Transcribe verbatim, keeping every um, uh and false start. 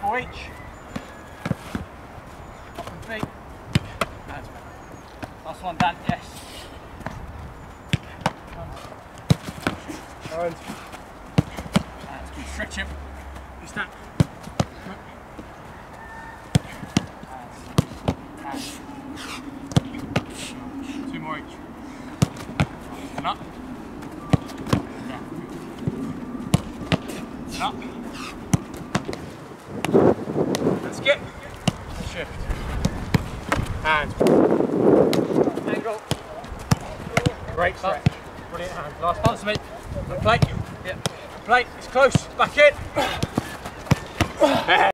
four each. Up and feet. Hands back. Last one, Dan, yes. Hands. Hands, good. Stretch him. You stand. Hands. Hands. Two more each. And up. Down. And up. And skip. And shift. Hands. Angle. Great stretch. Brilliant hands. Last punch to me. Plate. Yep. Plate. It's close. Back in.